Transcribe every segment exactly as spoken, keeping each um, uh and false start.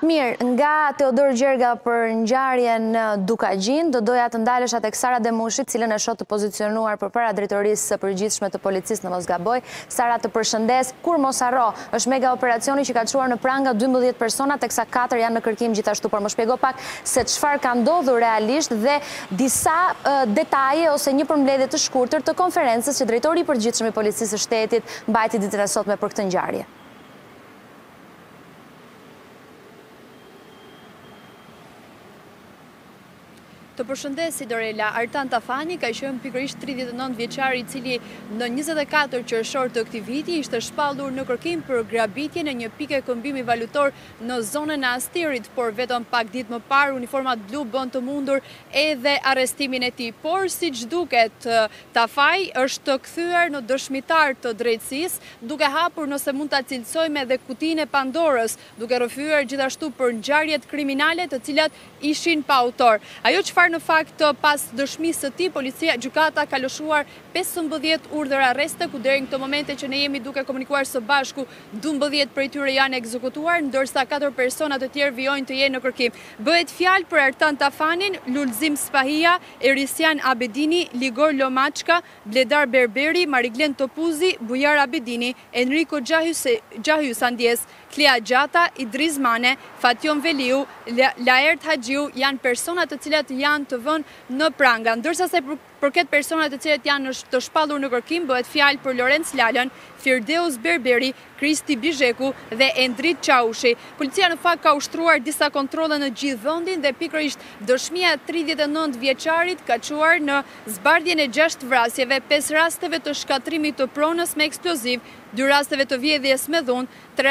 Mirë, nga Teodor Gjerga për ngjarjen në Dukagjin, do doja të ndalesha tek Sara Demushi, cilën e shoh të pozicionuar përpara drejtorisë së përgjithshme të policisë në mos gaboj. Sara, të përshëndes. Kur mos harro, është mega operacioni që ka çuar në pranga dymbëdhjetë persona, teksa katër janë në kërkim gjithashtu. Por më shpjego pak se çfarë ka ndodhur realisht dhe disa uh, detaje ose një përmbledhje të shkurtër të konferencës që drejtori i përgjithshëm i policisë së shtetit mbajti ditën e sotme për këtë ngjarje. Të përshëndes, Sidorela, Artan Tafani ka qenë pikërisht tridhjetë e nëntë vjeçar i cili në njëzet e katër qershor të këtij viti ishte shpallur në kërkim për grabitje në një pikë kombimi valutor në zonën e Astirit, por vetëm pak ditë më parë uniformat blu bën të mundur edhe arrestimin e tij. Por siç duket, Tafaj është kthyer në dëshmitar të drejtësisë, duke hapur, nëse mund ta cilësojmë, edhe kutinë e Pandorës, duke rrëfyer gjithashtu për ngjarjet kriminale të cilat ishin pa autor. Ajo çfarë në fakt pas dëshmisë së tij, policia gjykata ka lëshuar pesëmbëdhjetë urdhër arreste, ku deri në këtë momente që ne jemi duke komunikuar së bashku, dymbëdhjetë prej tyre janë ekzekutuar, ndërsa katër persona të tjerë vijojnë të jenë në kërkim. Bëhet fjalë për Artan Tafanin, Lulzim Spahia, Erisian Abedini, Ligor Lomaçka, Bledar Berberi, Mariglen Topuzi, Bujar Abedini, Enrico Gjahys Andjes, Klea Gjata, Idriz Mane, Fation Veliu, Laert Haxhiu janë persona të cilat janë të vënë në pranga. Ndërsa se përket personat të cilat janë të shpallur në kërkim, bëhet fjalë për Lorenz Lalën, Firdeus Berberi, Kristi Bizheku dhe Endrit Qaushi. Policia në fakt ka ushtruar disa kontrole në gjithë vendin dhe pikërisht dëshmia e tridhjetë e nëntë vjeçarit ka çuar në zbardhjen e gjashtë vrasjeve, pesë rasteve të shkatrimit të pronës me eksploziv, dy rasteve të vjedhjes me dhunë,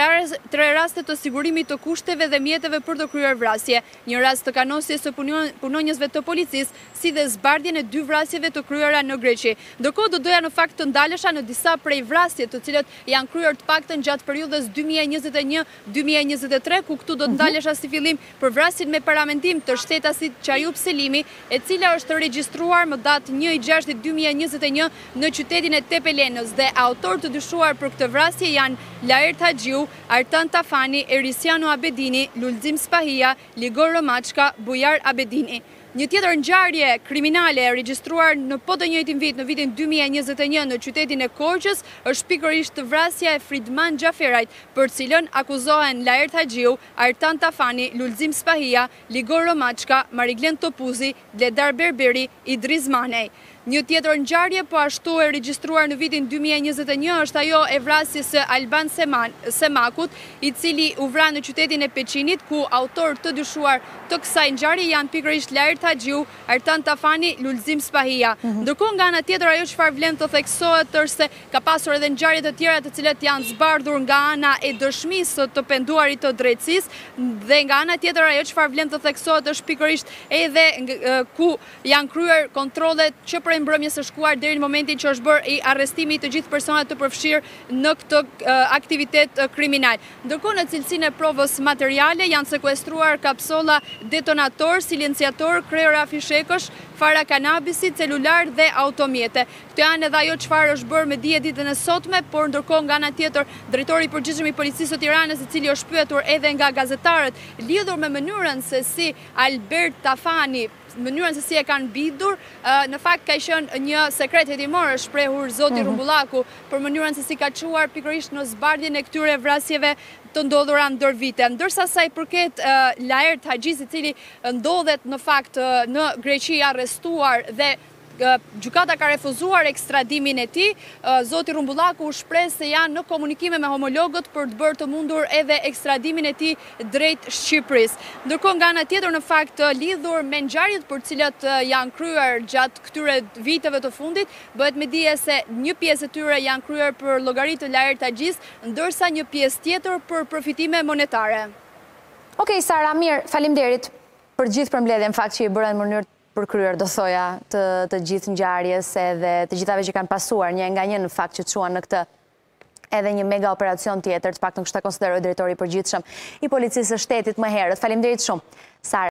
tre raste të sigurimit të kushteve dhe mjeteve për të kryer vrasje, një rast të kanosjes së punonjësve të policisë, si dhe zbardhjen e dy vrasjeve të kryera në Greqi. Ndërkohë do doja në fakt të ndalesha në disa prej vrasje të cilat janë kryer të paktën gjatë periudhës dy mijë e njëzet e një dy mijë e njëzet e tre, ku këtu do të ndalesha si fillim për vrasjen me paramendim të shtetasit Çayup Selimi, e cila është regjistruar më datë një i gjashtit dy mijë e njëzet e një në qytetin e Tepelenës, dhe autor të dyshuar për këtë vrasje janë Laert Haxhiu, Artan Tafani, Erisiano Abedini, Lulzim Spahia, Ligor Lomaçka, Bujar Abedini. Një tjetër ngjarje kriminale e regjistruar në po të njëjtin vit, në vitin dy mijë e njëzet e një në qytetin e Korçës, është pikërisht vrasja e Fridman Xhaferajt, për cilën akuzohen Laert Haxhiu, Artan Tafani, Lulzim Spahia, Ligor Lomaçka, Mariglen Topuzi, Bledar Berberi, Idriz Manej. Një tjetër ngjarje po ashtu e regjistruar në vitin dy mijë e njëzet e një është ajo e vrasjes së Alban Semakut, i cili u vra në qytetin e Peçinit, ku autor të dyshuar të kësaj ngjarje janë pikërisht Laert Haxhiu, Artan Tafani, Lulzim Spahia. Ndërkohë nga ana tjetër, ajo çfarë vlen të theksohet është se ka pasur edhe ngjarje të tjera të cilat janë zbardhur nga ana e dëshmisë të penduarit të drejtësisë, dhe nga ana tjetër ajo çfarë vlen të theksohet është pikërisht edhe ku janë kryer kontrollet që prej mbrëmjes së shkuar deri në momentin që është bërë i arrestimi të gjithë personat të përfshirë në këtë uh, aktivitet uh, kriminal. Ndërkohë në cilësinë e provës materiale janë sekuestruar kapsolla detonator, silenciator, krejora fishekësh, fara kanabisi, celular dhe automjete. Këto janë edhe ajo çfarë është bërë me dije ditën e sotme, por ndërkohë nga ana tjetër drejtori i përgjithshëm i policisë së Tiranës, i cili është pyetur edhe nga gazetarët lidhur me mënyrën se si Albert Tafani mënyrën se si e kanë bidur, në fakt ka qenë një sekret hetimor, është shprehur zoti Rumbullaku për mënyrën se si ka çuar pikërisht në zbardhjen e këtyre vrasjeve të ndodhura ndër vite. Ndërsa sa i përket Laert Haxhis, i cili ndodhet në fakt në Greqi arrestuar dhe gjykata ka refuzuar ekstradimin e tij, zoti Rumbullaku u shpreh se janë në komunikime me homologët për të bërë të mundur edhe ekstradimin e tij drejt Shqipërisë. Ndërkohë nga ana tjetër, në fakt lidhur me ngjarjet për cilat janë kryer gjatë këtyre viteve të fundit, bëhet me dije se një pjesë e tyre janë kryer për llogari të Laert Haxhis, ndërsa një pjesë tjetër për përfitime monetare. Okej, Sara, mirë, faleminderit për gjithë përmbledhjen, fakt që i bëra në mënyrë përkryer, do thoja, të, të gjithë ngjarjes edhe të gjithave që kanë pasuar një nga një në fakt që çuan në këtë edhe një mega operacion tjetër, të paktën kështu ta konsideroi drejtori i përgjithshëm i policisë së shtetit më herët. Faleminderit shumë. Sara